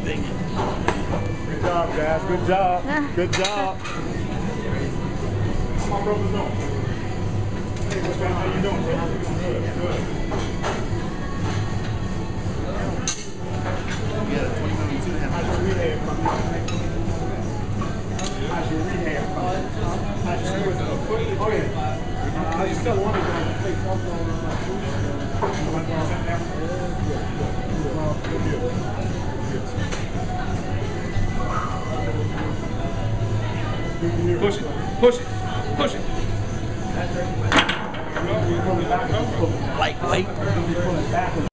Good job, guys. Good job. Good job. How my brother doing? Hey, what's up? How you doing, bro? Good. Good. Yeah, 2022 and a half. How's your rehab coming? How's your rehab coming? How's your rehab? Oh, yeah. I just still want to go and play football on my food. Push it, push it, push it. Lightweight.